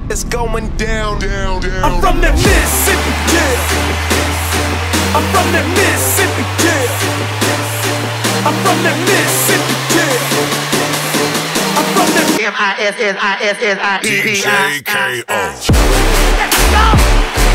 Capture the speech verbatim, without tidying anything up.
It's going down, down, down. I'm from that Mississippi, yeah. I'm from that Mississippi, yeah. I'm from that Mississippi, yeah. I'm from that M I S S I S S I E P I. D J K O. Let's go.